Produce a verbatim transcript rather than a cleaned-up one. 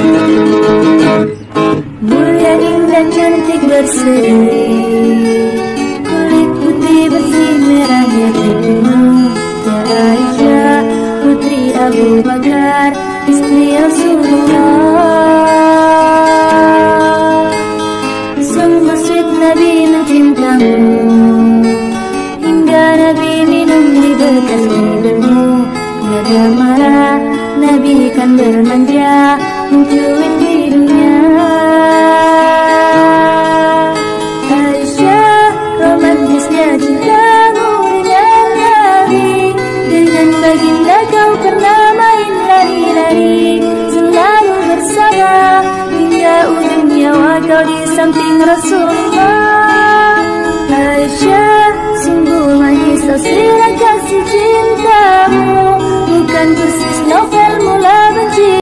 Mulia, indah, cantik, berseri, kulit putih bersih merahnya tubuhmu. Ya Aisyah, putri Abu Bakar, istri Rasulullah. Sungguh sweet Nabi mencintamu, hingga Nabi minum di bekas hidungmu. Nada marah, Nabi kan bermanja, mencubit hidungnya. Aisyah, romantisnya cintamu dengan Nabi. Dengan baginda kau pernah main lari-lari, selalu bersama hingga ujung nyawa kau di samping Rasulullah. Aisyah, sungguh manis sirah kasih cintamu, bukan persis novel mula benci.